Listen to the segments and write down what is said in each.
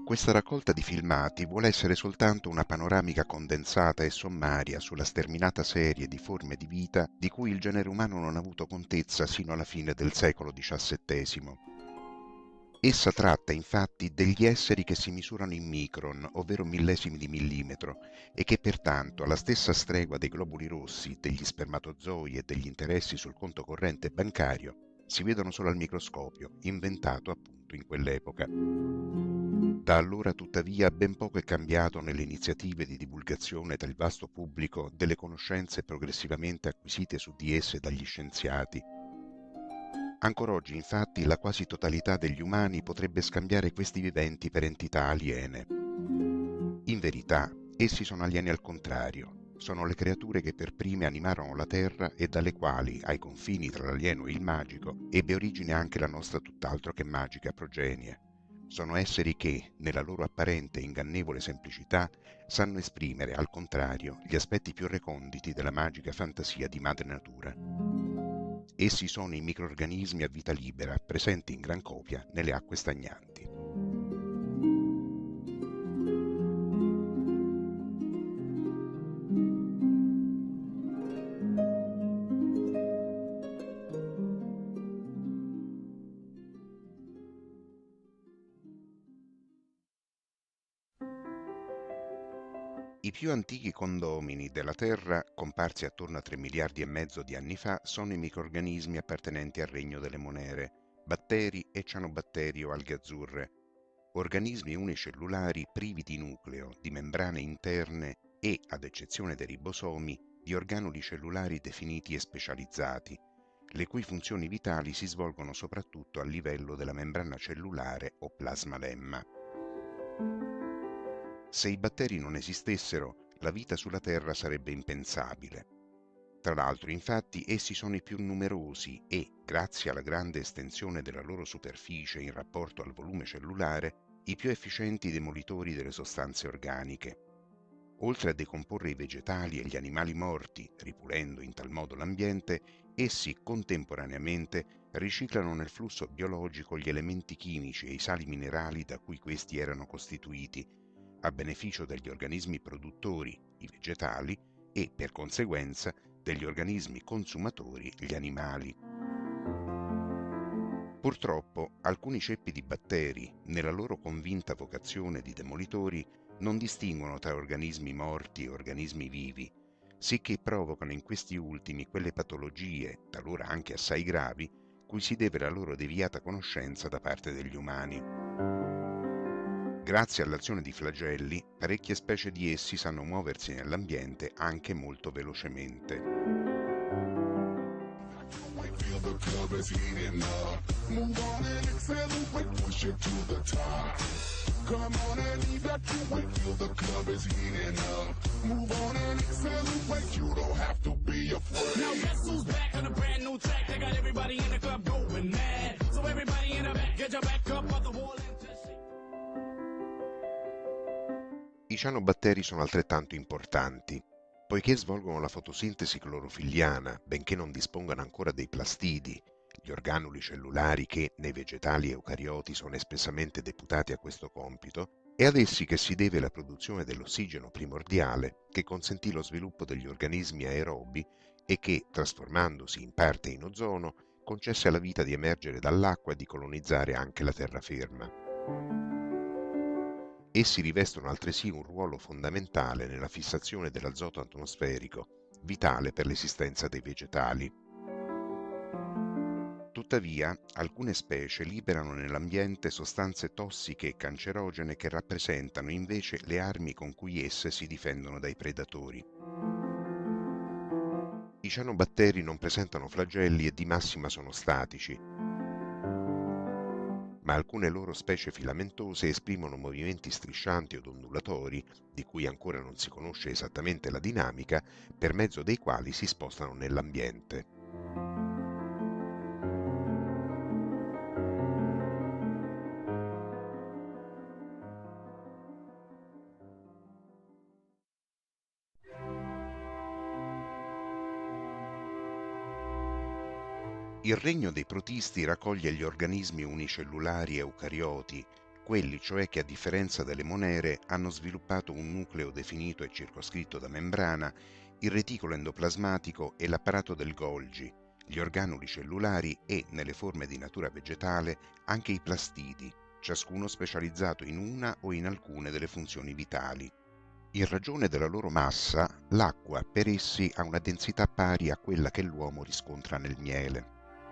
Questa raccolta di filmati vuole essere soltanto una panoramica condensata e sommaria sulla sterminata serie di forme di vita di cui il genere umano non ha avuto contezza sino alla fine del secolo XVII. Essa tratta infatti degli esseri che si misurano in micron, ovvero millesimi di millimetro, e che pertanto, alla stessa stregua dei globuli rossi, degli spermatozoi e degli interessi sul conto corrente bancario, si vedono solo al microscopio, inventato appunto in quell'epoca. Da allora, tuttavia, ben poco è cambiato nelle iniziative di divulgazione tra il vasto pubblico delle conoscenze progressivamente acquisite su di esse dagli scienziati. Ancora oggi, infatti, la quasi totalità degli umani potrebbe scambiare questi viventi per entità aliene. In verità, essi sono alieni al contrario. Sono le creature che per prime animarono la Terra e dalle quali, ai confini tra l'alieno e il magico, ebbe origine anche la nostra tutt'altro che magica progenie. Sono esseri che, nella loro apparente e ingannevole semplicità, sanno esprimere, al contrario, gli aspetti più reconditi della magica fantasia di madre natura. Essi sono i microrganismi a vita libera, presenti in gran copia nelle acque stagnanti. I più antichi condomini della Terra, comparsi attorno a 3 miliardi e mezzo di anni fa, sono i microrganismi appartenenti al regno delle monere, batteri e cianobatteri o alghe azzurre, organismi unicellulari privi di nucleo, di membrane interne e, ad eccezione dei ribosomi, di organuli cellulari definiti e specializzati, le cui funzioni vitali si svolgono soprattutto a livello della membrana cellulare o plasmalemma. Se i batteri non esistessero, la vita sulla Terra sarebbe impensabile. Tra l'altro, infatti, essi sono i più numerosi e, grazie alla grande estensione della loro superficie in rapporto al volume cellulare, i più efficienti demolitori delle sostanze organiche. Oltre a decomporre i vegetali e gli animali morti, ripulendo in tal modo l'ambiente, essi contemporaneamente riciclano nel flusso biologico gli elementi chimici e i sali minerali da cui questi erano costituiti, a beneficio degli organismi produttori, i vegetali, e, per conseguenza, degli organismi consumatori, gli animali. Purtroppo, alcuni ceppi di batteri, nella loro convinta vocazione di demolitori, non distinguono tra organismi morti e organismi vivi, sicché provocano in questi ultimi quelle patologie, talora anche assai gravi, cui si deve la loro deviata conoscenza da parte degli umani. Grazie all'azione di flagelli, parecchie specie di essi sanno muoversi nell'ambiente anche molto velocemente. I cianobatteri sono altrettanto importanti, poiché svolgono la fotosintesi clorofilliana, benché non dispongano ancora dei plastidi, gli organuli cellulari che, nei vegetali eucarioti, sono espressamente deputati a questo compito, è ad essi che si deve la produzione dell'ossigeno primordiale che consentì lo sviluppo degli organismi aerobi e che, trasformandosi in parte in ozono, concesse alla vita di emergere dall'acqua e di colonizzare anche la terraferma. Essi rivestono altresì un ruolo fondamentale nella fissazione dell'azoto atmosferico, vitale per l'esistenza dei vegetali. Tuttavia, alcune specie liberano nell'ambiente sostanze tossiche e cancerogene che rappresentano invece le armi con cui esse si difendono dai predatori. I cianobatteri non presentano flagelli e di massima sono statici, ma alcune loro specie filamentose esprimono movimenti striscianti od ondulatori, di cui ancora non si conosce esattamente la dinamica, per mezzo dei quali si spostano nell'ambiente. Il regno dei protisti raccoglie gli organismi unicellulari eucarioti, quelli cioè che a differenza delle monere hanno sviluppato un nucleo definito e circoscritto da membrana, il reticolo endoplasmatico e l'apparato del Golgi, gli organuli cellulari e, nelle forme di natura vegetale, anche i plastidi, ciascuno specializzato in una o in alcune delle funzioni vitali. In ragione della loro massa, l'acqua per essi ha una densità pari a quella che l'uomo riscontra nel miele.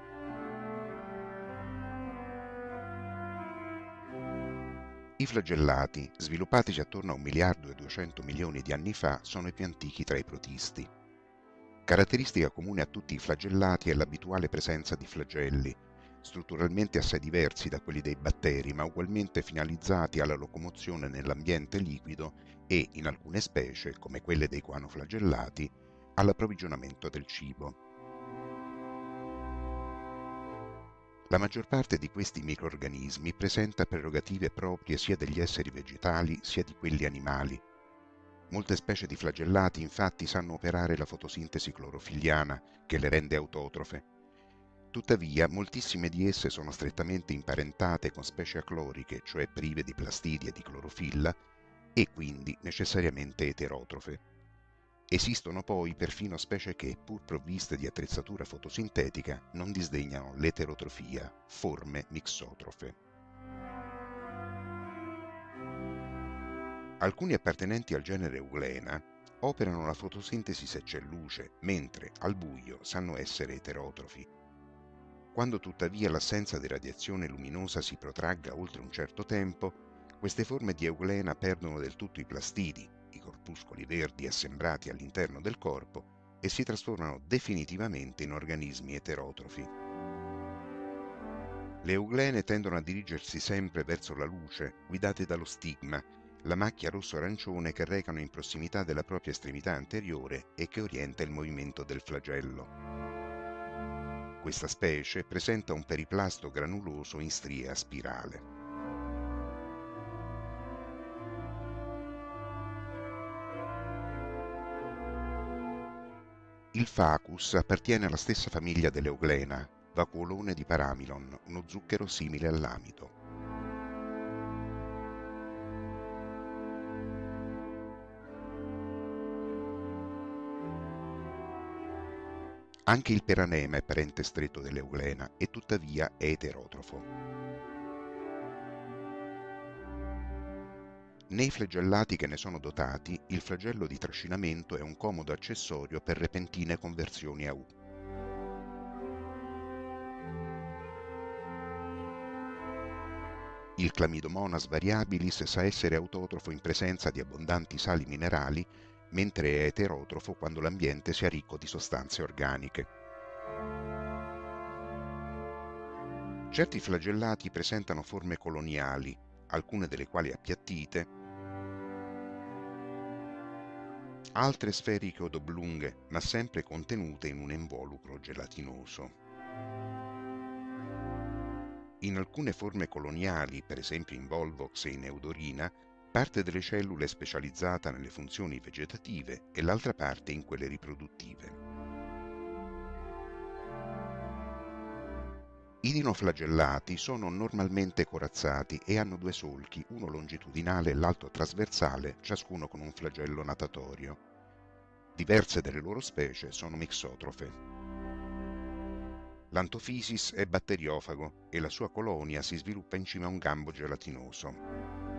I flagellati, sviluppatisi attorno a 1.200 milioni di anni fa, sono i più antichi tra i protisti. Caratteristica comune a tutti i flagellati è l'abituale presenza di flagelli, strutturalmente assai diversi da quelli dei batteri, ma ugualmente finalizzati alla locomozione nell'ambiente liquido e, in alcune specie, come quelle dei guanoflagellati, all'approvvigionamento del cibo. La maggior parte di questi microrganismi presenta prerogative proprie sia degli esseri vegetali sia di quelli animali. Molte specie di flagellati infatti sanno operare la fotosintesi clorofilliana, che le rende autotrofe. Tuttavia, moltissime di esse sono strettamente imparentate con specie acloriche, cioè prive di plastidi e di clorofilla, e quindi necessariamente eterotrofe. Esistono poi perfino specie che, pur provviste di attrezzatura fotosintetica, non disdegnano l'eterotrofia, forme mixotrofe. Alcuni appartenenti al genere Euglena operano la fotosintesi se c'è luce, mentre al buio sanno essere eterotrofi. Quando tuttavia l'assenza di radiazione luminosa si protragga oltre un certo tempo, queste forme di Euglena perdono del tutto i plastidi, i corpuscoli verdi assembrati all'interno del corpo, e si trasformano definitivamente in organismi eterotrofi. Le euglene tendono a dirigersi sempre verso la luce, guidate dallo stigma, la macchia rosso-arancione che recano in prossimità della propria estremità anteriore e che orienta il movimento del flagello. Questa specie presenta un periplasto granuloso in strie a spirale. Il Phacus appartiene alla stessa famiglia dell'Euglena, vacuolone di Paramilon, uno zucchero simile all'amido. Anche il peranema è parente stretto dell'Euglena e tuttavia è eterotrofo. Nei flagellati che ne sono dotati, il flagello di trascinamento è un comodo accessorio per repentine conversioni a U. Il Chlamydomonas variabilis sa essere autotrofo in presenza di abbondanti sali minerali, mentre è eterotrofo quando l'ambiente sia ricco di sostanze organiche. Certi flagellati presentano forme coloniali, alcune delle quali appiattite, altre sferiche od oblunghe, ma sempre contenute in un involucro gelatinoso. In alcune forme coloniali, per esempio in Volvox e in Eudorina, parte delle cellule è specializzata nelle funzioni vegetative e l'altra parte in quelle riproduttive. I dinoflagellati sono normalmente corazzati e hanno due solchi, uno longitudinale e l'altro trasversale, ciascuno con un flagello natatorio. Diverse delle loro specie sono mixotrofe. L'Antophysis è batteriofago e la sua colonia si sviluppa in cima a un gambo gelatinoso.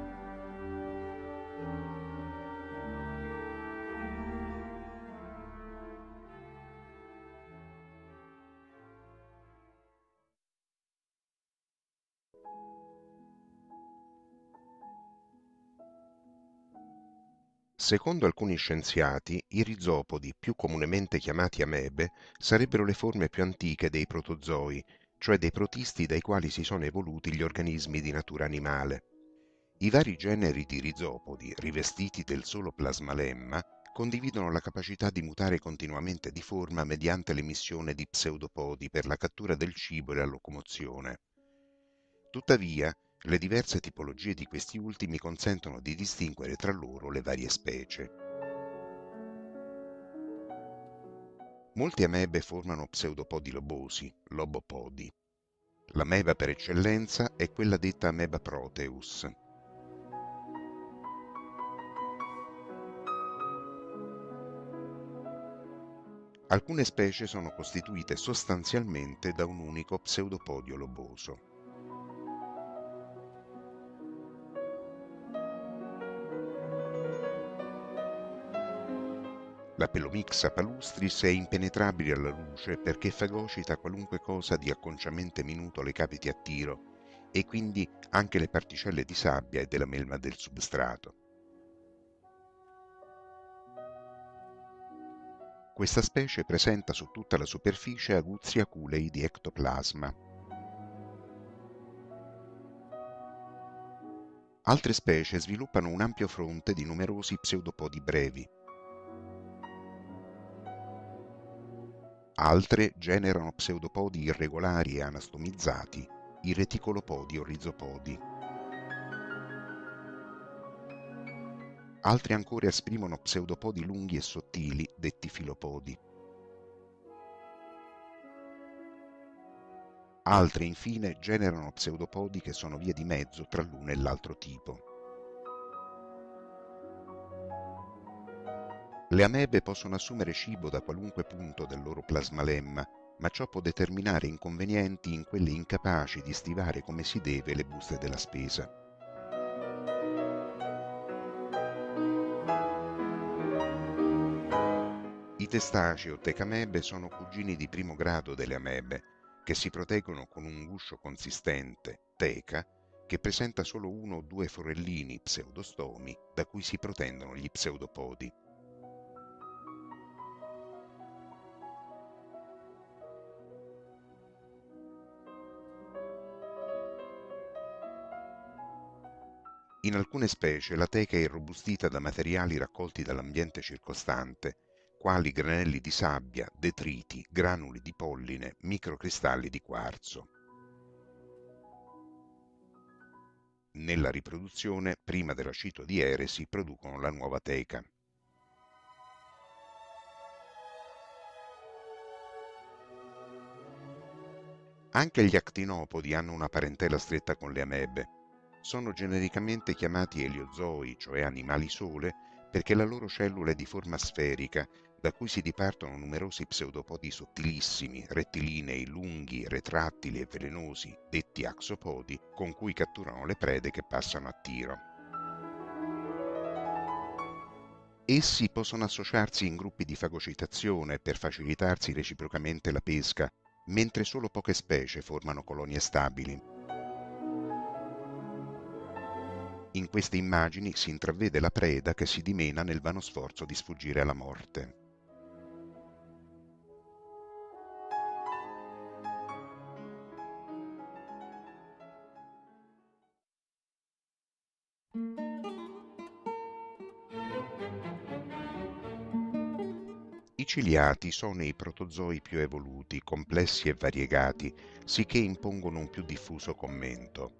Secondo alcuni scienziati, i rizopodi, più comunemente chiamati amebe, sarebbero le forme più antiche dei protozoi, cioè dei protisti dai quali si sono evoluti gli organismi di natura animale. I vari generi di rizopodi, rivestiti del solo plasmalemma, condividono la capacità di mutare continuamente di forma mediante l'emissione di pseudopodi per la cattura del cibo e la locomozione. Tuttavia, le diverse tipologie di questi ultimi consentono di distinguere tra loro le varie specie. Molte amebe formano pseudopodi lobosi, lobopodi. L'ameba per eccellenza è quella detta ameba proteus. Alcune specie sono costituite sostanzialmente da un unico pseudopodio loboso. La Pelomyxa palustris è impenetrabile alla luce perché fagocita qualunque cosa di acconciamente minuto le capiti a tiro e quindi anche le particelle di sabbia e della melma del substrato. Questa specie presenta su tutta la superficie aguzzi aculei di ectoplasma. Altre specie sviluppano un ampio fronte di numerosi pseudopodi brevi. Altre generano pseudopodi irregolari e anastomizzati, i reticolopodi o rizopodi. Altri ancora esprimono pseudopodi lunghi e sottili, detti filopodi. Altre, infine, generano pseudopodi che sono via di mezzo tra l'uno e l'altro tipo. Le amebe possono assumere cibo da qualunque punto del loro plasmalemma, ma ciò può determinare inconvenienti in quelle incapaci di stivare come si deve le buste della spesa. I testacei o tecamebe sono cugini di primo grado delle amebe, che si proteggono con un guscio consistente, teca, che presenta solo uno o due forellini pseudostomi da cui si protendono gli pseudopodi. In alcune specie la teca è irrobustita da materiali raccolti dall'ambiente circostante, quali granelli di sabbia, detriti, granuli di polline, microcristalli di quarzo. Nella riproduzione, prima dell'aceto di eresi, producono la nuova teca. Anche gli actinopodi hanno una parentela stretta con le amebe. Sono genericamente chiamati eliozoi, cioè animali sole, perché la loro cellula è di forma sferica, da cui si dipartono numerosi pseudopodi sottilissimi, rettilinei, lunghi, retrattili e velenosi, detti axopodi, con cui catturano le prede che passano a tiro. Essi possono associarsi in gruppi di fagocitazione per facilitarsi reciprocamente la pesca, mentre solo poche specie formano colonie stabili. In queste immagini si intravede la preda che si dimena nel vano sforzo di sfuggire alla morte. I ciliati sono i protozoi più evoluti, complessi e variegati, sicché impongono un più diffuso commento.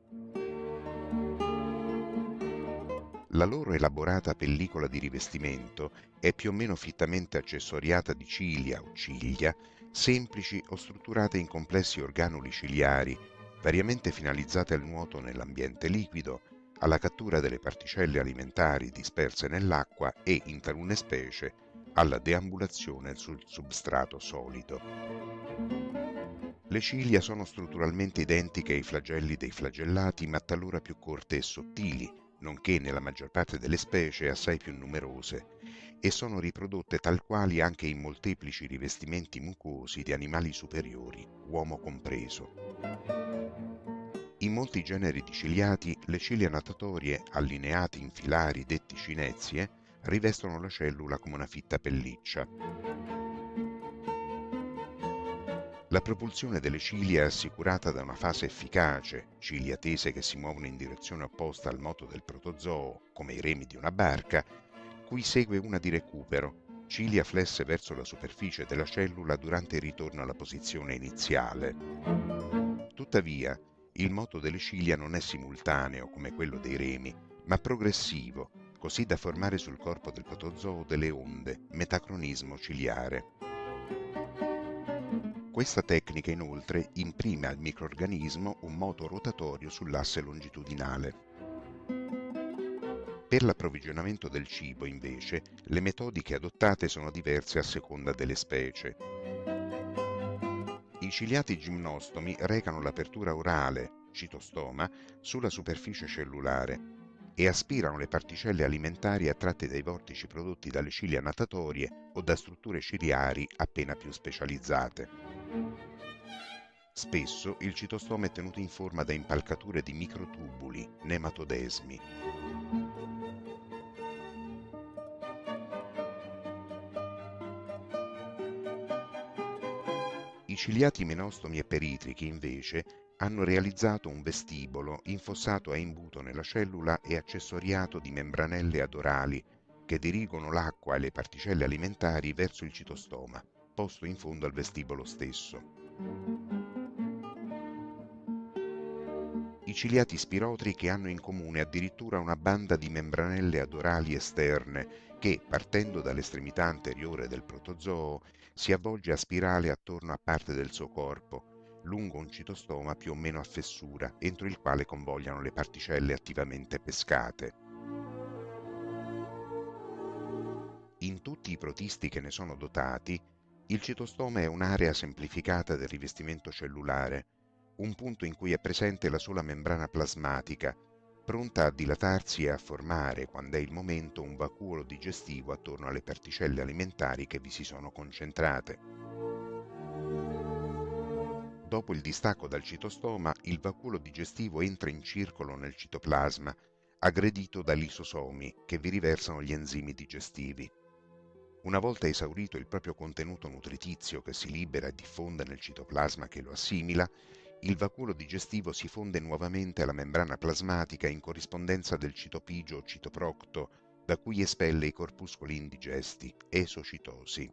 La loro elaborata pellicola di rivestimento è più o meno fittamente accessoriata di cilia o ciglia, semplici o strutturate in complessi organuli ciliari, variamente finalizzate al nuoto nell'ambiente liquido, alla cattura delle particelle alimentari disperse nell'acqua e, in talune specie, alla deambulazione sul substrato solido. Le ciglia sono strutturalmente identiche ai flagelli dei flagellati, ma talora più corte e sottili, nonché nella maggior parte delle specie assai più numerose, e sono riprodotte tal quali anche in molteplici rivestimenti mucosi di animali superiori, uomo compreso. In molti generi di ciliati, le ciglia natatorie, allineate in filari detti cinezie, rivestono la cellula come una fitta pelliccia. La propulsione delle ciglia è assicurata da una fase efficace, ciglia tese che si muovono in direzione opposta al moto del protozoo, come i remi di una barca, cui segue una di recupero, ciglia flesse verso la superficie della cellula durante il ritorno alla posizione iniziale. Tuttavia, il moto delle ciglia non è simultaneo come quello dei remi, ma progressivo, così da formare sul corpo del protozoo delle onde, metacronismo ciliare. Questa tecnica inoltre imprime al microrganismo un moto rotatorio sull'asse longitudinale. Per l'approvvigionamento del cibo, invece, le metodiche adottate sono diverse a seconda delle specie. I ciliati gimnostomi recano l'apertura orale, citostoma, sulla superficie cellulare e aspirano le particelle alimentari attratte dai vortici prodotti dalle cilia natatorie o da strutture ciliari appena più specializzate. Spesso il citostoma è tenuto in forma da impalcature di microtubuli, nematodesmi. I ciliati menostomi e peritrichi, invece, hanno realizzato un vestibolo infossato a imbuto nella cellula e accessoriato di membranelle adorali che dirigono l'acqua e le particelle alimentari verso il citostoma, posto in fondo al vestibolo stesso. I ciliati spirotrichi hanno in comune addirittura una banda di membranelle adorali esterne che, partendo dall'estremità anteriore del protozoo, si avvolge a spirale attorno a parte del suo corpo, lungo un citostoma più o meno a fessura, entro il quale convogliano le particelle attivamente pescate. In tutti i protisti che ne sono dotati, il citostoma è un'area semplificata del rivestimento cellulare, un punto in cui è presente la sola membrana plasmatica, pronta a dilatarsi e a formare, quando è il momento, un vacuolo digestivo attorno alle particelle alimentari che vi si sono concentrate. Dopo il distacco dal citostoma, il vacuolo digestivo entra in circolo nel citoplasma, aggredito da lisosomi che vi riversano gli enzimi digestivi. Una volta esaurito il proprio contenuto nutritizio che si libera e diffonde nel citoplasma che lo assimila, il vacuolo digestivo si fonde nuovamente alla membrana plasmatica in corrispondenza del citopigio o citoprocto, da cui espelle i corpuscoli indigesti, esocitosi.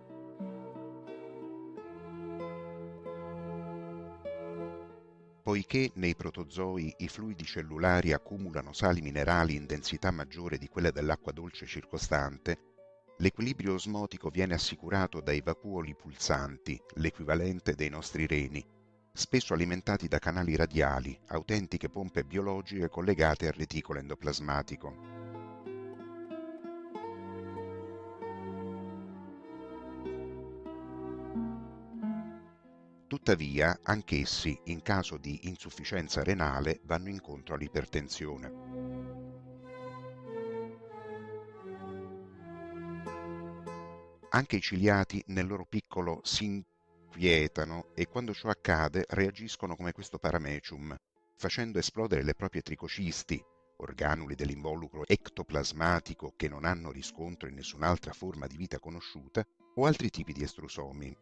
Poiché nei protozoi i fluidi cellulari accumulano sali minerali in densità maggiore di quella dell'acqua dolce circostante, l'equilibrio osmotico viene assicurato dai vacuoli pulsanti, l'equivalente dei nostri reni, spesso alimentati da canali radiali, autentiche pompe biologiche collegate al reticolo endoplasmatico. Tuttavia, anch'essi, in caso di insufficienza renale, vanno incontro all'ipertensione. Anche i ciliati, nel loro piccolo, si inquietano e quando ciò accade reagiscono come questo paramecium, facendo esplodere le proprie tricocisti, organuli dell'involucro ectoplasmatico che non hanno riscontro in nessun'altra forma di vita conosciuta, o altri tipi di estrusomi.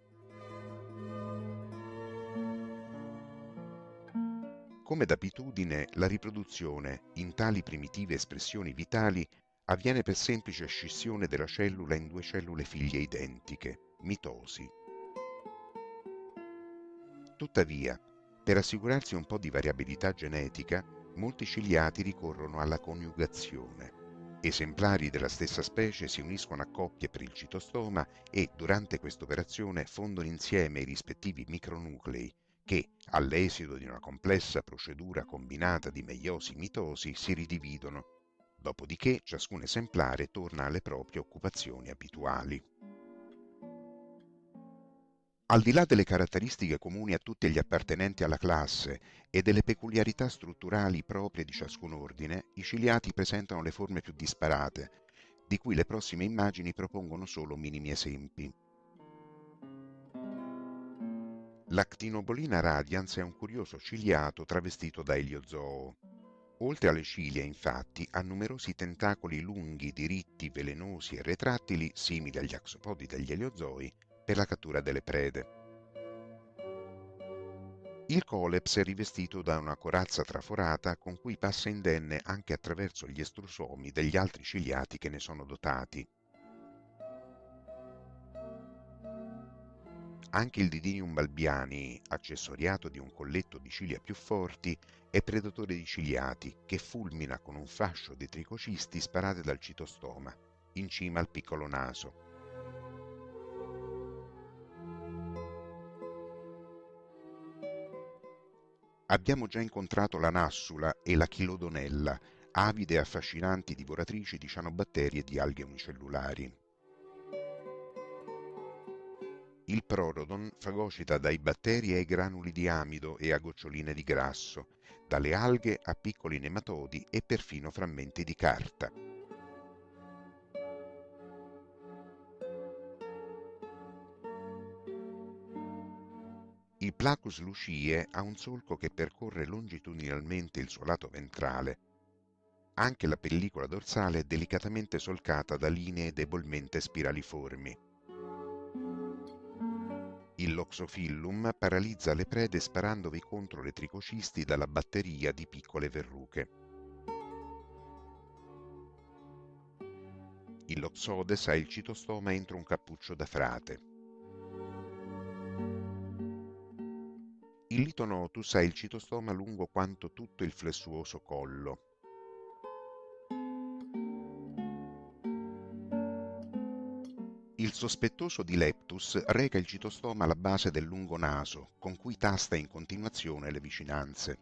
Come d'abitudine, la riproduzione, in tali primitive espressioni vitali, avviene per semplice scissione della cellula in due cellule figlie identiche, mitosi. Tuttavia, per assicurarsi un po' di variabilità genetica, molti ciliati ricorrono alla coniugazione. Esemplari della stessa specie si uniscono a coppie per il citostoma e, durante questa operazione, fondono insieme i rispettivi micronuclei che, all'esito di una complessa procedura combinata di meiosi-mitosi, si ridividono. Dopodiché ciascun esemplare torna alle proprie occupazioni abituali. Al di là delle caratteristiche comuni a tutti gli appartenenti alla classe e delle peculiarità strutturali proprie di ciascun ordine, i ciliati presentano le forme più disparate, di cui le prossime immagini propongono solo minimi esempi. L'Actinobolina radians è un curioso ciliato travestito da eliozoo. Oltre alle ciglia, infatti, ha numerosi tentacoli lunghi, diritti, velenosi e retrattili, simili agli axopodi degli eliozoi, per la cattura delle prede. Il coleps è rivestito da una corazza traforata con cui passa indenne anche attraverso gli estrusomi degli altri ciliati che ne sono dotati. Anche il Didinium balbiani, accessoriato di un colletto di ciglia più forti, è predatore di ciliati che fulmina con un fascio di tricocisti sparate dal citostoma, in cima al piccolo naso. Abbiamo già incontrato la nassula e la chilodonella, avide e affascinanti divoratrici di cianobatteri e di alghe unicellulari. Il Prorodon fagocita dai batteri ai granuli di amido e a goccioline di grasso, dalle alghe a piccoli nematodi e perfino frammenti di carta. Il Placus lucie ha un solco che percorre longitudinalmente il suo lato ventrale. Anche la pellicola dorsale è delicatamente solcata da linee debolmente spiraliformi. Il Loxophyllum paralizza le prede sparandovi contro le tricocisti dalla batteria di piccole verruche. Il Loxodes ha il citostoma entro un cappuccio da frate. Il Litonotus ha il citostoma lungo quanto tutto il flessuoso collo. Il sospettoso di Leptus reca il citostoma alla base del lungo naso, con cui tasta in continuazione le vicinanze.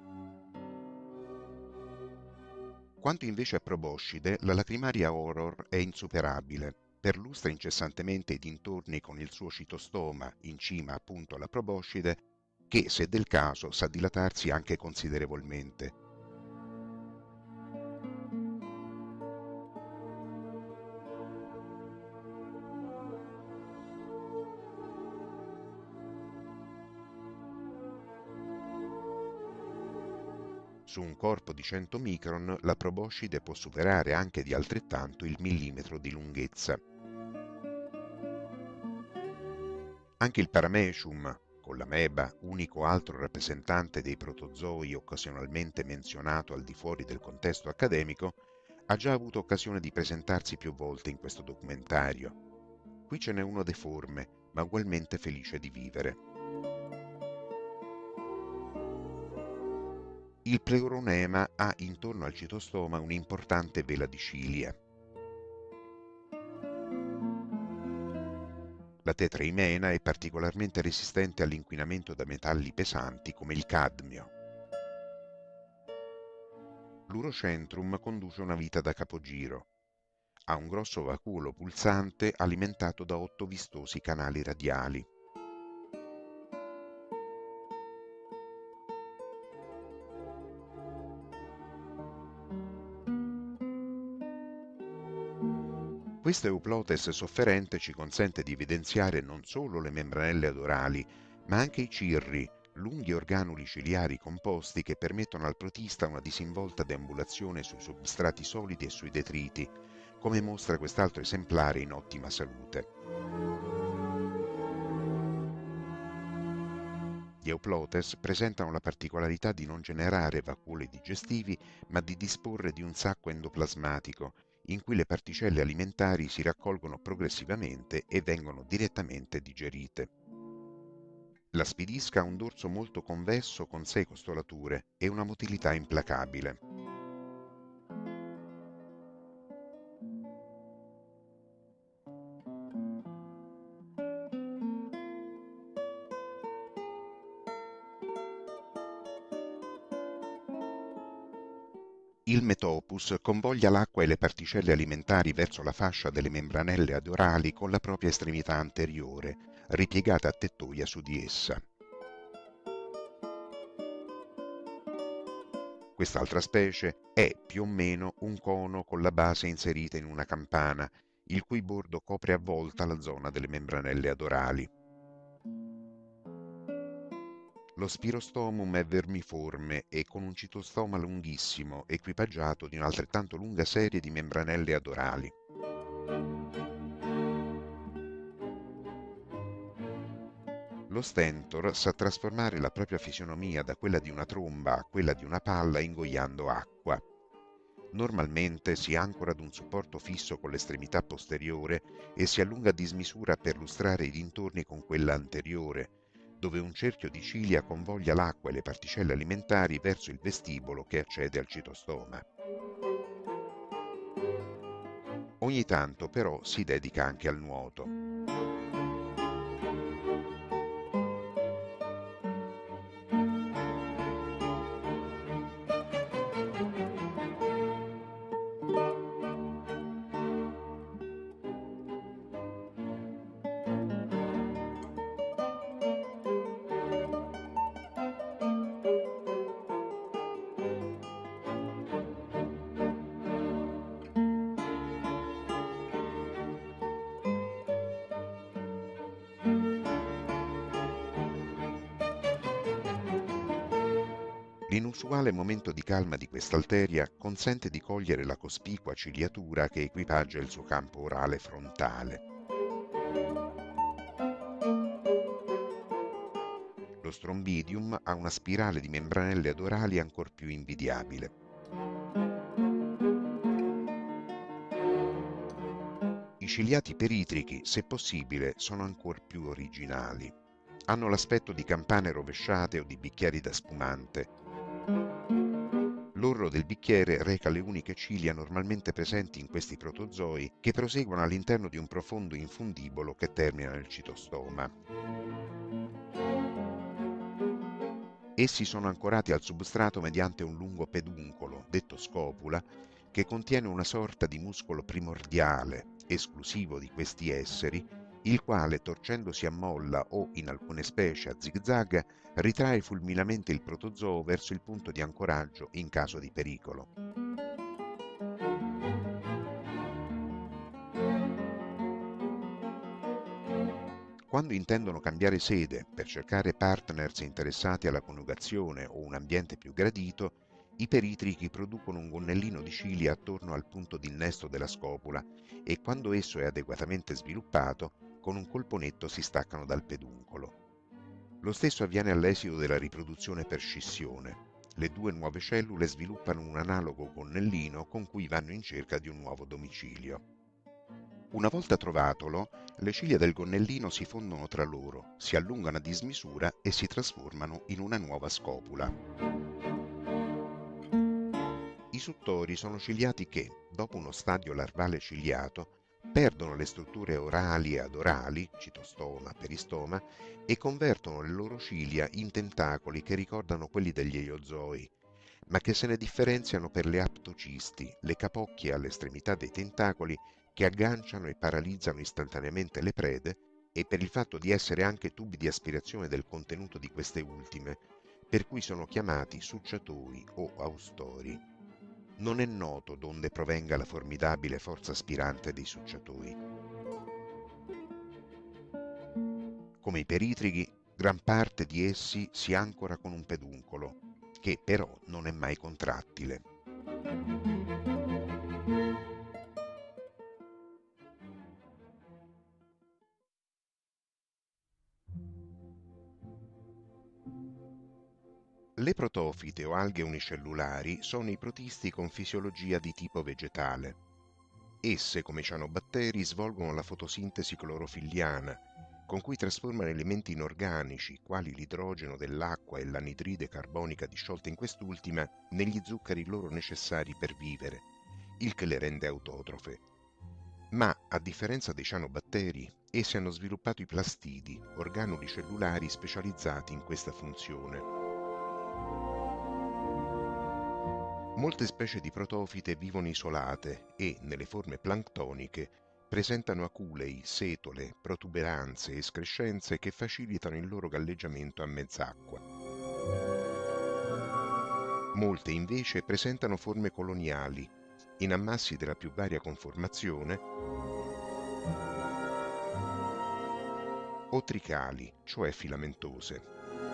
Quanto invece a Proboscide, la lacrimaria horror è insuperabile. Perlustra incessantemente i dintorni con il suo citostoma, in cima appunto alla proboscide, che, se del caso, sa dilatarsi anche considerevolmente. Su un corpo di 100 micron, la proboscide può superare anche di altrettanto il millimetro di lunghezza. Anche il Paramecium, con l'ameba, unico altro rappresentante dei protozoi occasionalmente menzionato al di fuori del contesto accademico, ha già avuto occasione di presentarsi più volte in questo documentario. Qui ce n'è uno deforme, ma ugualmente felice di vivere. Il pleuronema ha intorno al citostoma un'importante vela di cilia. La tetraimena è particolarmente resistente all'inquinamento da metalli pesanti come il cadmio. L'urocentrum conduce una vita da capogiro. Ha un grosso vacuolo pulsante alimentato da 8 vistosi canali radiali. Questo euplotes sofferente ci consente di evidenziare non solo le membranelle adorali, ma anche i cirri, lunghi organuli ciliari composti che permettono al protista una disinvolta deambulazione sui substrati solidi e sui detriti, come mostra quest'altro esemplare in ottima salute. Gli euplotes presentano la particolarità di non generare vacuoli digestivi, ma di disporre di un sacco endoplasmatico, in cui le particelle alimentari si raccolgono progressivamente e vengono direttamente digerite. La spidisca ha un dorso molto convesso con 6 costolature e una motilità implacabile. Il Metopus convoglia l'acqua e le particelle alimentari verso la fascia delle membranelle adorali con la propria estremità anteriore, ripiegata a tettoia su di essa. Quest'altra specie è più o meno un cono con la base inserita in una campana, il cui bordo copre a volta la zona delle membranelle adorali. Lo spirostomum è vermiforme e con un citostoma lunghissimo, equipaggiato di un'altrettanto lunga serie di membranelle adorali. Lo stentor sa trasformare la propria fisionomia da quella di una tromba a quella di una palla ingoiando acqua. Normalmente si ancora ad un supporto fisso con l'estremità posteriore e si allunga a dismisura per lustrare i dintorni con quella anteriore, dove un cerchio di ciglia convoglia l'acqua e le particelle alimentari verso il vestibolo che accede al citostoma. Ogni tanto però si dedica anche al nuoto. L'inusuale momento di calma di quest'alteria consente di cogliere la cospicua ciliatura che equipaggia il suo campo orale frontale. Lo strombidium ha una spirale di membranelle adorali ancor più invidiabile. I ciliati peritrichi, se possibile, sono ancor più originali. Hanno l'aspetto di campane rovesciate o di bicchieri da spumante. L'orlo del bicchiere reca le uniche ciglia normalmente presenti in questi protozoi che proseguono all'interno di un profondo infundibolo che termina nel citostoma. Essi sono ancorati al substrato mediante un lungo peduncolo, detto scopula, che contiene una sorta di muscolo primordiale, esclusivo di questi esseri, il quale, torcendosi a molla o, in alcune specie, a zigzag, ritrae fulminamente il protozoo verso il punto di ancoraggio in caso di pericolo. Quando intendono cambiare sede per cercare partners interessati alla coniugazione o un ambiente più gradito, i peritrichi producono un gonnellino di cili attorno al punto d'innesto della scopula e quando esso è adeguatamente sviluppato, con un colpo netto si staccano dal peduncolo. Lo stesso avviene all'esito della riproduzione per scissione. Le due nuove cellule sviluppano un analogo gonnellino con cui vanno in cerca di un nuovo domicilio. Una volta trovatolo, le ciglia del gonnellino si fondono tra loro, si allungano a dismisura e si trasformano in una nuova scopula. I suttori sono ciliati che, dopo uno stadio larvale ciliato, perdono le strutture orali e adorali, citostoma, peristoma, e convertono le loro ciglia in tentacoli che ricordano quelli degli eiozoi, ma che se ne differenziano per le aptocisti, le capocchie all'estremità dei tentacoli che agganciano e paralizzano istantaneamente le prede, e per il fatto di essere anche tubi di aspirazione del contenuto di queste ultime, per cui sono chiamati succiatori o austori. Non è noto donde provenga la formidabile forza aspirante dei succiatori. Come i peritrighi, gran parte di essi si ancora con un peduncolo, che però non è mai contrattile. Le protofite o alghe unicellulari sono i protisti con fisiologia di tipo vegetale. Esse, come i cianobatteri, svolgono la fotosintesi clorofilliana, con cui trasformano elementi inorganici, quali l'idrogeno dell'acqua e l'anidride carbonica disciolta in quest'ultima, negli zuccheri loro necessari per vivere, il che le rende autotrofe. Ma, a differenza dei cianobatteri, essi hanno sviluppato i plastidi, organuli cellulari specializzati in questa funzione. Molte specie di protofite vivono isolate e, nelle forme planctoniche, presentano aculei, setole, protuberanze e escrescenze che facilitano il loro galleggiamento a mezz'acqua. Molte invece presentano forme coloniali, in ammassi della più varia conformazione, o tricali, cioè filamentose.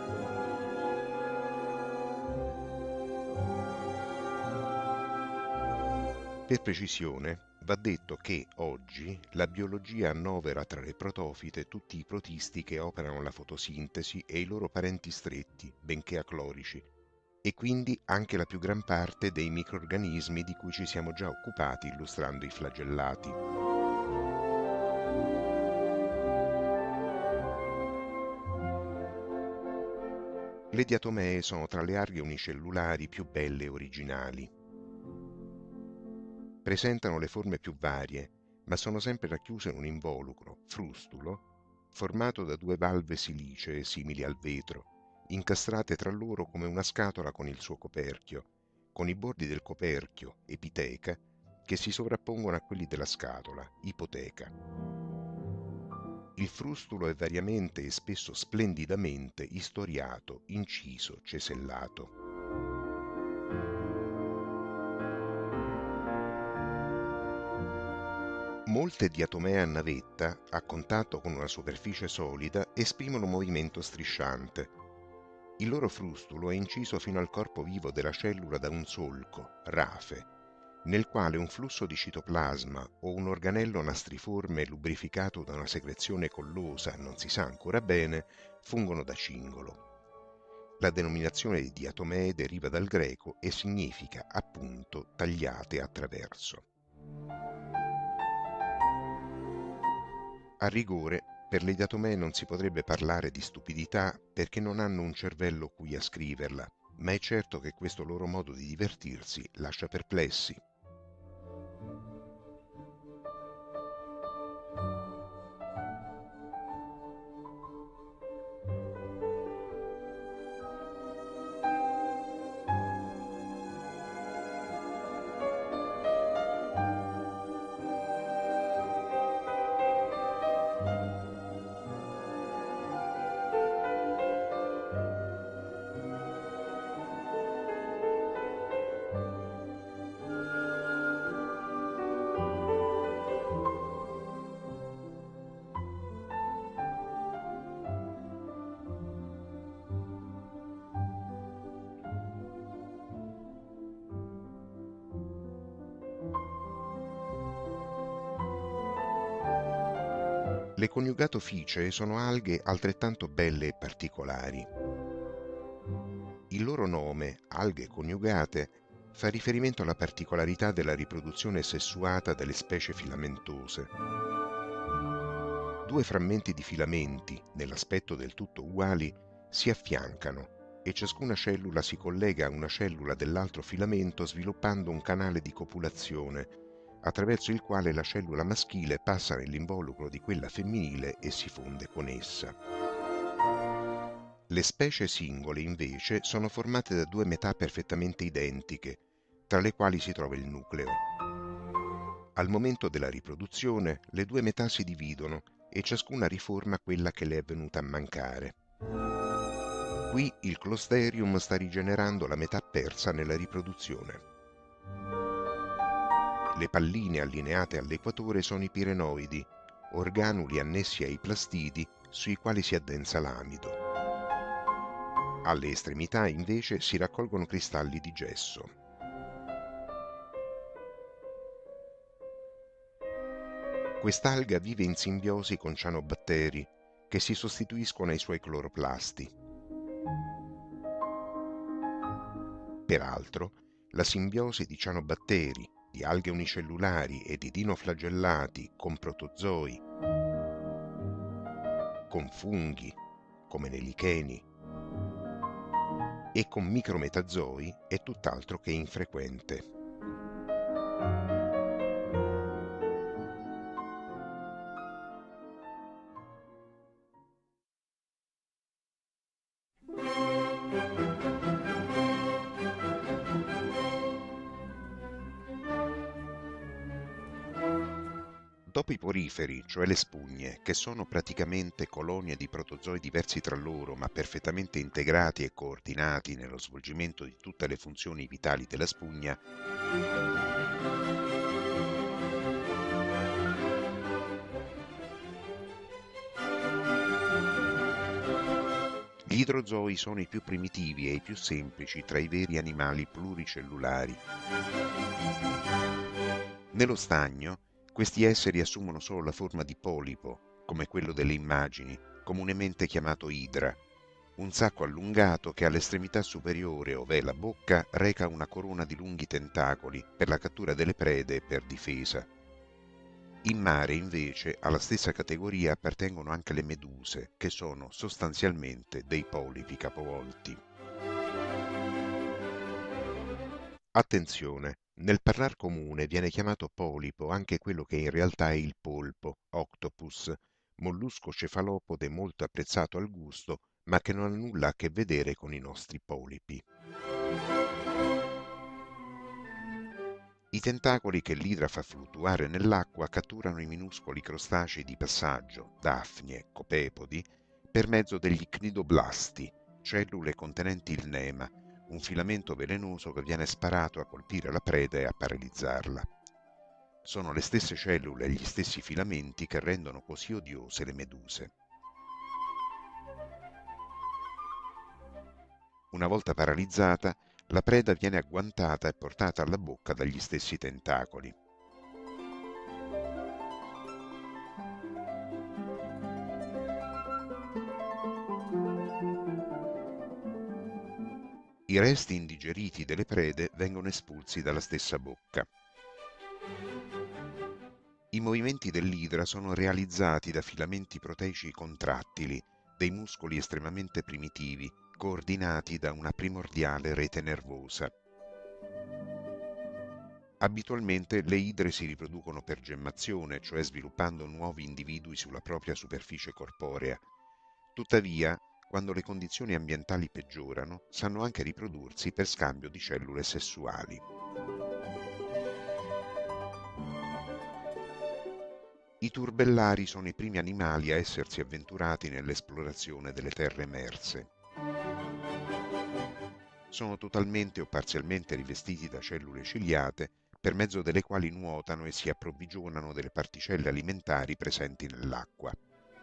Per precisione, va detto che oggi la biologia annovera tra le protofite tutti i protisti che operano la fotosintesi e i loro parenti stretti, benché aclorici, e quindi anche la più gran parte dei microrganismi di cui ci siamo già occupati illustrando i flagellati. Le diatomee sono tra le alghe unicellulari più belle e originali. Presentano le forme più varie, ma sono sempre racchiuse in un involucro, frustulo, formato da due valve silicee simili al vetro, incastrate tra loro come una scatola con il suo coperchio, con i bordi del coperchio, epiteca, che si sovrappongono a quelli della scatola, ipoteca. Il frustulo è variamente e spesso splendidamente istoriato, inciso, cesellato. Molte diatomee a navetta, a contatto con una superficie solida, esprimono un movimento strisciante. Il loro frustulo è inciso fino al corpo vivo della cellula da un solco, rafe, nel quale un flusso di citoplasma o un organello nastriforme lubrificato da una secrezione collosa, non si sa ancora bene, fungono da cingolo. La denominazione di diatomee deriva dal greco e significa appunto tagliate attraverso. A rigore, per le diatomee non si potrebbe parlare di stupidità perché non hanno un cervello cui ascriverla, ma è certo che questo loro modo di divertirsi lascia perplessi. Le coniugatoficee sono alghe altrettanto belle e particolari. Il loro nome, alghe coniugate, fa riferimento alla particolarità della riproduzione sessuata delle specie filamentose. Due frammenti di filamenti, nell'aspetto del tutto uguali, si affiancano e ciascuna cellula si collega a una cellula dell'altro filamento sviluppando un canale di copulazione, attraverso il quale la cellula maschile passa nell'involucro di quella femminile e si fonde con essa. Le specie singole, invece, sono formate da due metà perfettamente identiche, tra le quali si trova il nucleo. Al momento della riproduzione, le due metà si dividono e ciascuna riforma quella che le è venuta a mancare. Qui il Closterium sta rigenerando la metà persa nella riproduzione. Le palline allineate all'equatore sono i pirenoidi, organuli annessi ai plastidi sui quali si addensa l'amido. Alle estremità invece si raccolgono cristalli di gesso. Quest'alga vive in simbiosi con cianobatteri che si sostituiscono ai suoi cloroplasti. Peraltro, la simbiosi di cianobatteri, di alghe unicellulari e di dinoflagellati con protozoi, con funghi, come nei licheni, e con micrometazoi è tutt'altro che infrequente. Dopo i poriferi, cioè le spugne, che sono praticamente colonie di protozoi diversi tra loro ma perfettamente integrati e coordinati nello svolgimento di tutte le funzioni vitali della spugna, gli idrozoi sono i più primitivi e i più semplici tra i veri animali pluricellulari. Nello stagno, questi esseri assumono solo la forma di polipo, come quello delle immagini, comunemente chiamato idra, un sacco allungato che all'estremità superiore, ov'è la bocca, reca una corona di lunghi tentacoli per la cattura delle prede e per difesa. In mare, invece, alla stessa categoria appartengono anche le meduse, che sono sostanzialmente dei polipi capovolti. Attenzione! Nel parlar comune viene chiamato polipo anche quello che in realtà è il polpo, octopus, mollusco cefalopode molto apprezzato al gusto, ma che non ha nulla a che vedere con i nostri polipi. I tentacoli che l'idra fa fluttuare nell'acqua catturano i minuscoli crostacei di passaggio, dafnie, copepodi, per mezzo degli cnidoblasti, cellule contenenti il nema, un filamento velenoso che viene sparato a colpire la preda e a paralizzarla. Sono le stesse cellule e gli stessi filamenti che rendono così odiose le meduse. Una volta paralizzata, la preda viene agguantata e portata alla bocca dagli stessi tentacoli. I resti indigeriti delle prede vengono espulsi dalla stessa bocca. I movimenti dell'idra sono realizzati da filamenti proteici contrattili, dei muscoli estremamente primitivi, coordinati da una primordiale rete nervosa. Abitualmente le idre si riproducono per gemmazione, cioè sviluppando nuovi individui sulla propria superficie corporea. Tuttavia, quando le condizioni ambientali peggiorano, sanno anche riprodursi per scambio di cellule sessuali. I turbellari sono i primi animali a essersi avventurati nell'esplorazione delle terre emerse. Sono totalmente o parzialmente rivestiti da cellule ciliate, per mezzo delle quali nuotano e si approvvigionano delle particelle alimentari presenti nell'acqua.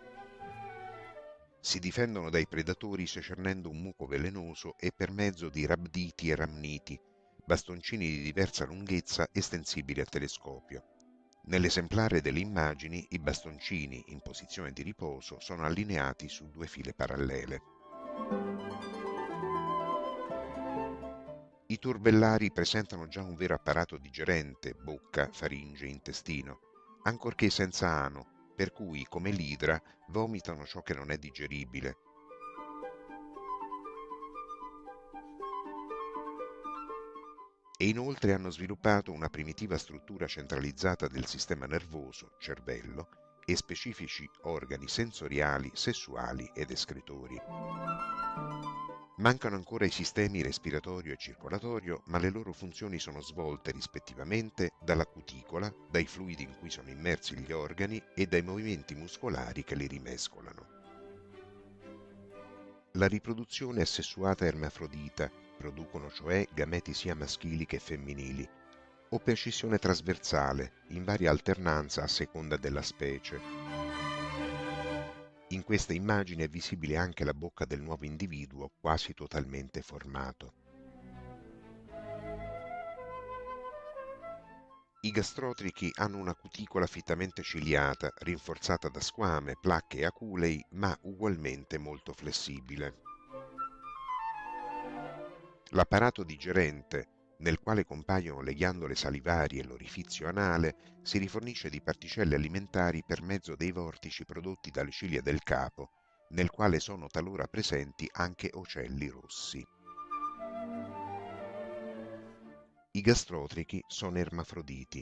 Si difendono dai predatori secernendo un muco velenoso e per mezzo di rabditi e ramniti, bastoncini di diversa lunghezza estensibili a telescopio. Nell'esemplare delle immagini, i bastoncini, in posizione di riposo, sono allineati su due file parallele. I turbellari presentano già un vero apparato digerente, bocca, faringe, intestino, ancorché senza ano, per cui, come l'idra, vomitano ciò che non è digeribile. E inoltre hanno sviluppato una primitiva struttura centralizzata del sistema nervoso, cervello, e specifici organi sensoriali, sessuali ed escretori. Mancano ancora i sistemi respiratorio e circolatorio, ma le loro funzioni sono svolte rispettivamente dalla cuticola, dai fluidi in cui sono immersi gli organi e dai movimenti muscolari che li rimescolano. La riproduzione è sessuata ermafrodita, producono cioè gameti sia maschili che femminili, o per scissione trasversale, in varia alternanza a seconda della specie. In questa immagine è visibile anche la bocca del nuovo individuo quasi totalmente formato. I gastrotrichi hanno una cuticola fittamente ciliata, rinforzata da squame, placche e aculei, ma ugualmente molto flessibile. L'apparato digerente, nel quale compaiono le ghiandole salivari e l'orifizio anale, si rifornisce di particelle alimentari per mezzo dei vortici prodotti dalle ciglia del capo, nel quale sono talora presenti anche ocelli rossi. I gastrotrichi sono ermafroditi.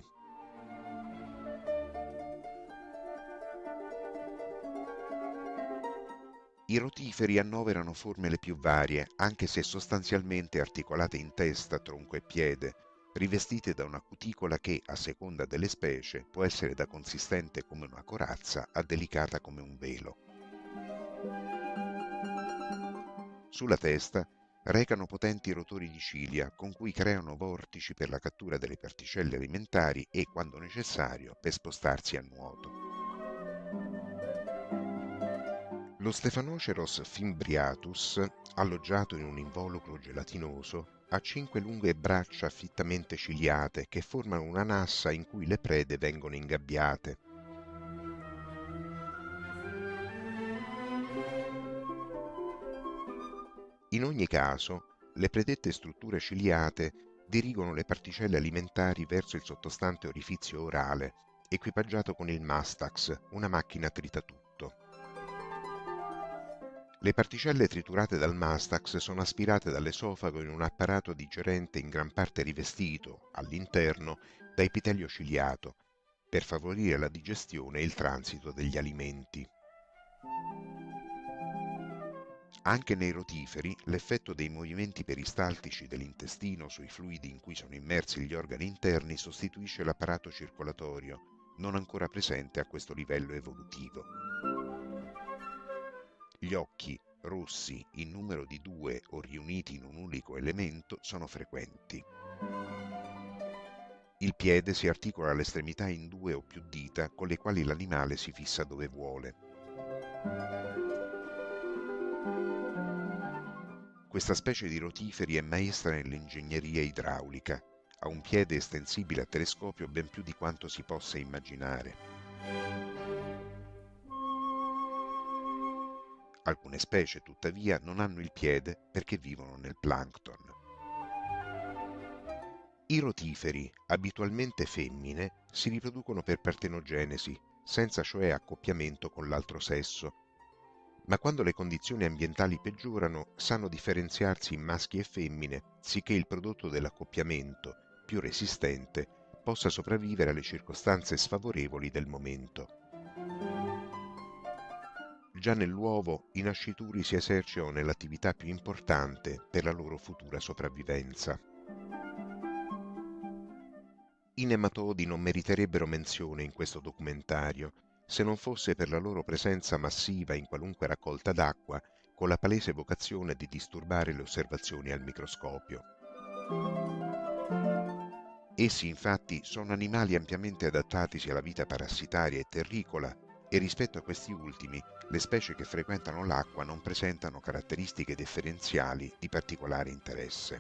I rotiferi annoverano forme le più varie, anche se sostanzialmente articolate in testa, tronco e piede, rivestite da una cuticola che, a seconda delle specie, può essere da consistente come una corazza a delicata come un velo. Sulla testa recano potenti rotori di ciglia con cui creano vortici per la cattura delle particelle alimentari e, quando necessario, per spostarsi a nuoto. Lo Stephanoceros fimbriatus, alloggiato in un involucro gelatinoso, ha 5 lunghe braccia fittamente ciliate che formano una nassa in cui le prede vengono ingabbiate. In ogni caso, le predette strutture ciliate dirigono le particelle alimentari verso il sottostante orifizio orale, equipaggiato con il mastax, una macchina tritatutto. Le particelle triturate dal mastax sono aspirate dall'esofago in un apparato digerente in gran parte rivestito, all'interno, da epitelio ciliato, per favorire la digestione e il transito degli alimenti. Anche nei rotiferi, l'effetto dei movimenti peristaltici dell'intestino sui fluidi in cui sono immersi gli organi interni sostituisce l'apparato circolatorio, non ancora presente a questo livello evolutivo. Gli occhi, rossi, in numero di 2 o riuniti in un unico elemento, sono frequenti. Il piede si articola all'estremità in 2 o più dita con le quali l'animale si fissa dove vuole. Questa specie di rotiferi è maestra nell'ingegneria idraulica, ha un piede estensibile a telescopio ben più di quanto si possa immaginare. Alcune specie, tuttavia, non hanno il piede perché vivono nel plancton. I rotiferi, abitualmente femmine, si riproducono per partenogenesi, senza cioè accoppiamento con l'altro sesso, ma quando le condizioni ambientali peggiorano sanno differenziarsi in maschi e femmine, sicché il prodotto dell'accoppiamento, più resistente, possa sopravvivere alle circostanze sfavorevoli del momento. Già nell'uovo i nascituri si esercitano nell'attività più importante per la loro futura sopravvivenza. I nematodi non meriterebbero menzione in questo documentario se non fosse per la loro presenza massiva in qualunque raccolta d'acqua, con la palese vocazione di disturbare le osservazioni al microscopio. Essi infatti sono animali ampiamente adattatisi alla vita parassitaria e terricola e rispetto a questi ultimi le specie che frequentano l'acqua non presentano caratteristiche differenziali di particolare interesse.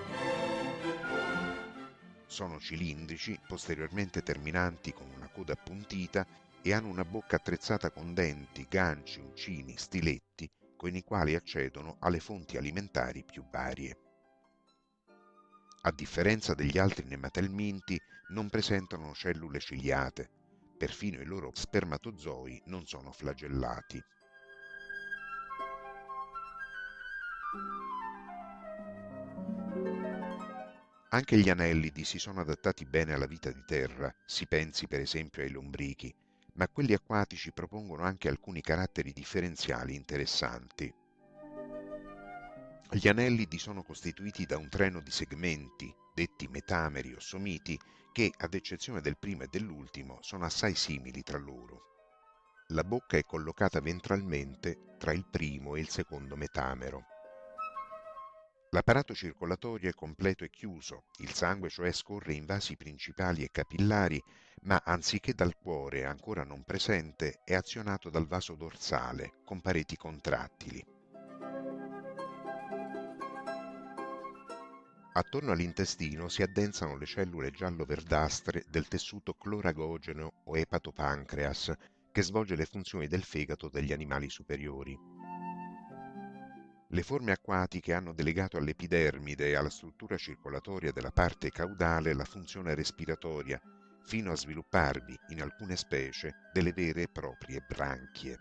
Sono cilindrici, posteriormente terminanti con una coda appuntita e hanno una bocca attrezzata con denti, ganci, uncini, stiletti, con i quali accedono alle fonti alimentari più varie. A differenza degli altri nematelminti, non presentano cellule ciliate, perfino i loro spermatozoi non sono flagellati. Anche gli annellidi si sono adattati bene alla vita di terra, si pensi per esempio ai lombrichi, ma quelli acquatici propongono anche alcuni caratteri differenziali interessanti. Gli annellidi sono costituiti da un treno di segmenti, detti metameri o somiti, che, ad eccezione del primo e dell'ultimo, sono assai simili tra loro. La bocca è collocata ventralmente tra il primo e il secondo metamero. L'apparato circolatorio è completo e chiuso, il sangue cioè scorre in vasi principali e capillari, ma anziché dal cuore ancora non presente, è azionato dal vaso dorsale, con pareti contrattili. Attorno all'intestino si addensano le cellule giallo-verdastre del tessuto cloragogeno o epatopancreas, che svolge le funzioni del fegato degli animali superiori. Le forme acquatiche hanno delegato all'epidermide e alla struttura circolatoria della parte caudale la funzione respiratoria, fino a svilupparvi, in alcune specie, delle vere e proprie branchie.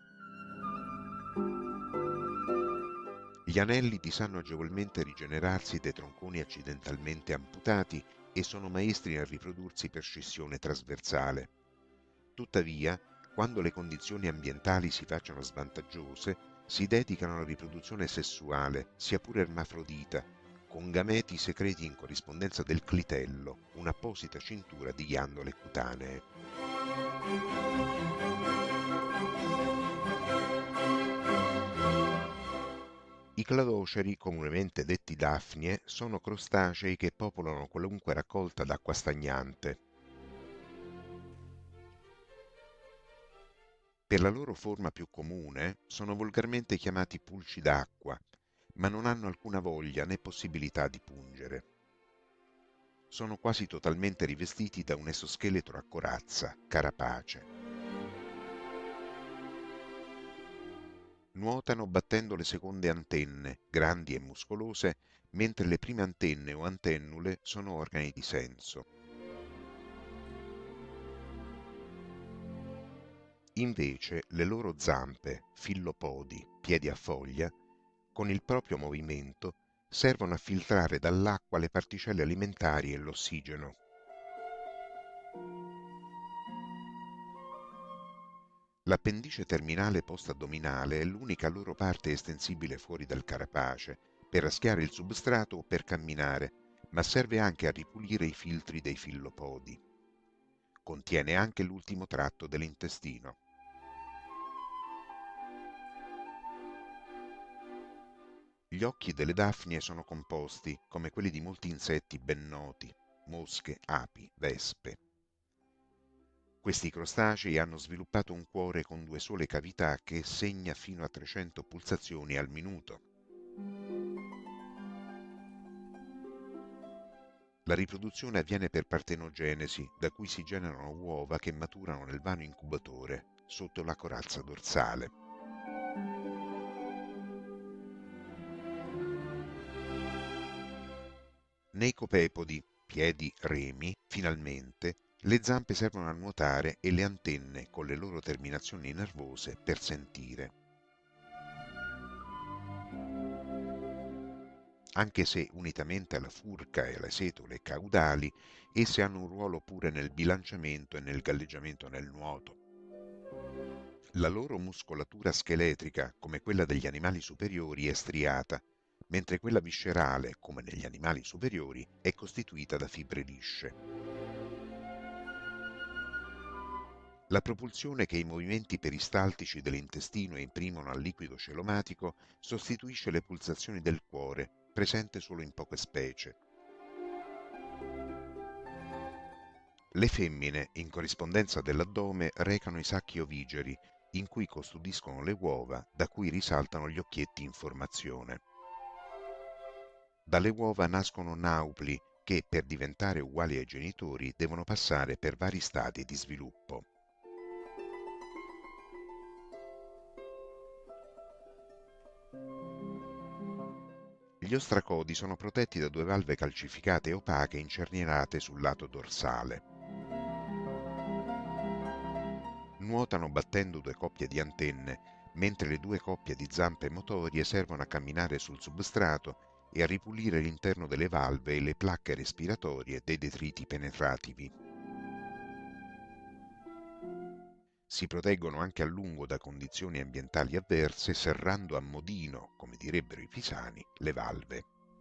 Gli annellidi sanno agevolmente rigenerarsi dai tronconi accidentalmente amputati e sono maestri nel riprodursi per scissione trasversale. Tuttavia, quando le condizioni ambientali si facciano svantaggiose, si dedicano alla riproduzione sessuale, sia pure ermafrodita, con gameti secreti in corrispondenza del clitello, un'apposita cintura di ghiandole cutanee. I cladoceri, comunemente detti daphnie, sono crostacei che popolano qualunque raccolta d'acqua stagnante. Per la loro forma più comune sono volgarmente chiamati pulci d'acqua, ma non hanno alcuna voglia né possibilità di pungere. Sono quasi totalmente rivestiti da un esoscheletro a corazza, carapace. Nuotano battendo le seconde antenne, grandi e muscolose, mentre le prime antenne o antennule sono organi di senso. Invece le loro zampe, fillopodi, piedi a foglia, con il proprio movimento servono a filtrare dall'acqua le particelle alimentari e l'ossigeno. L'appendice terminale post-addominale è l'unica loro parte estensibile fuori dal carapace, per raschiare il substrato o per camminare, ma serve anche a ripulire i filtri dei fillopodi. Contiene anche l'ultimo tratto dell'intestino. Gli occhi delle daphnie sono composti, come quelli di molti insetti ben noti, mosche, api, vespe. Questi crostacei hanno sviluppato un cuore con due sole cavità che segna fino a 300 pulsazioni al minuto. La riproduzione avviene per partenogenesi, da cui si generano uova che maturano nel vano incubatore, sotto la corazza dorsale. Nei copepodi, piedi remi, finalmente, le zampe servono a nuotare e le antenne, con le loro terminazioni nervose, per sentire. Anche se, unitamente alla furca e alle setole caudali, esse hanno un ruolo pure nel bilanciamento e nel galleggiamento nel nuoto. La loro muscolatura scheletrica, come quella degli animali superiori, è striata, mentre quella viscerale, come negli animali superiori, è costituita da fibre lisce. La propulsione che i movimenti peristaltici dell'intestino imprimono al liquido celomatico sostituisce le pulsazioni del cuore, presente solo in poche specie. Le femmine, in corrispondenza dell'addome, recano i sacchi ovigeri, in cui custodiscono le uova, da cui risaltano gli occhietti in formazione. Dalle uova nascono naupli che, per diventare uguali ai genitori, devono passare per vari stadi di sviluppo. Gli ostracodi sono protetti da due valve calcificate e opache incernierate sul lato dorsale. Nuotano battendo due coppie di antenne, mentre le due coppie di zampe motorie servono a camminare sul substrato e a ripulire l'interno delle valve e le placche respiratorie dei detriti penetrativi. Si proteggono anche a lungo da condizioni ambientali avverse serrando a modino, come direbbero i pisani, le valve.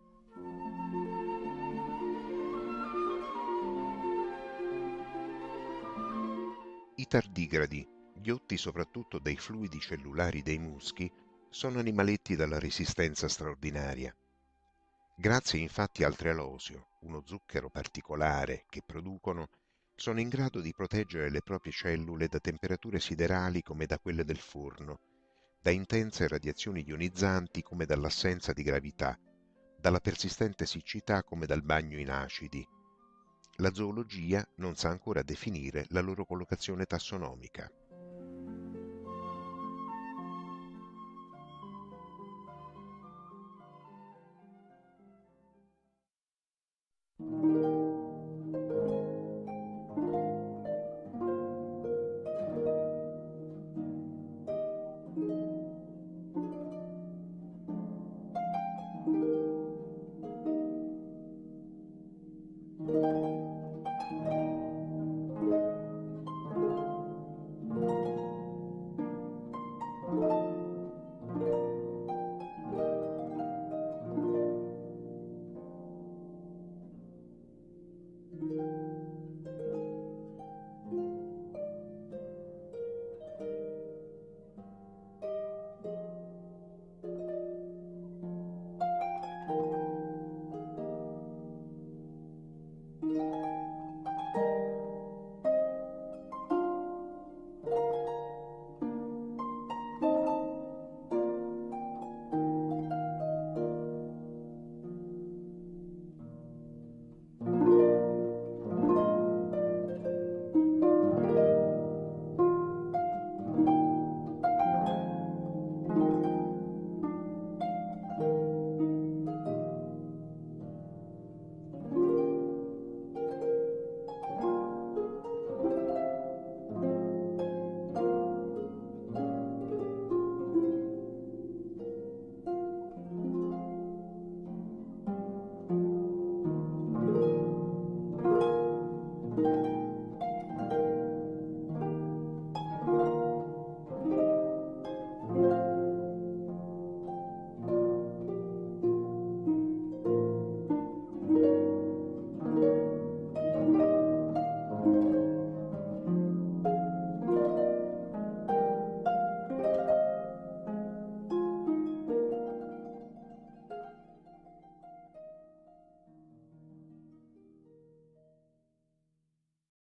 I tardigradi, ghiotti soprattutto dei fluidi cellulari dei muschi, sono animaletti dalla resistenza straordinaria. Grazie infatti al trealosio, uno zucchero particolare che producono, sono in grado di proteggere le proprie cellule da temperature siderali come da quelle del forno, da intense radiazioni ionizzanti come dall'assenza di gravità, dalla persistente siccità come dal bagno in acidi. La zoologia non sa ancora definire la loro collocazione tassonomica.